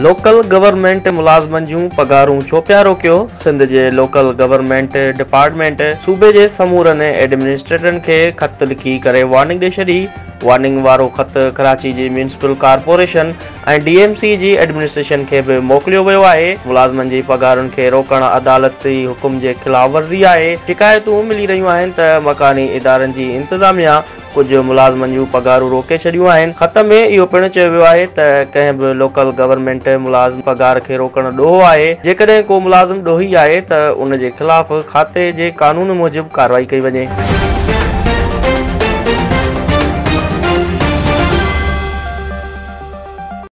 Local government मुलाज़मनि जूं पगारूं छो पिया रोकियो। सिंध जे लोकल गवर्नमेंट डिपार्टमेंट सूबे जे समूरनि एडमिनिस्ट्रेटरनि खे ख़त लिखी करे वार्निंग ॾेई छॾी। वार्निंग वारो ख़त कराची जी म्यूनिसिपल कॉर्पोरेशन ऐं DMC जी एडमिनिस्ट्रेशन खे बि मोकिलियो वियो आहे। मुलाज़मनि जी पगारुनि खे रोकण अदालती हुकुम जे ख़िलाफ़ वर्ज़ी आहे। शिकायतूं मिली रहियूं आहिनि त मकानी इदारनि जी इंतज़ामिया कुझु मुलाज़मनि जूं पगारूं रोके छॾियूं आहिनि। ख़त में इहो पिणु चयो वियो आहे त कंहिं बि लोकल गवर्नमेंट मुलाज़िम पगार खे रोकण ॾोहो आहे। जेकॾहिं को मुलाज़िम ॾोही आहे त उन जे ख़िलाफ़ खाते जे कानून मूजिबि कार्रवाई कई वञे।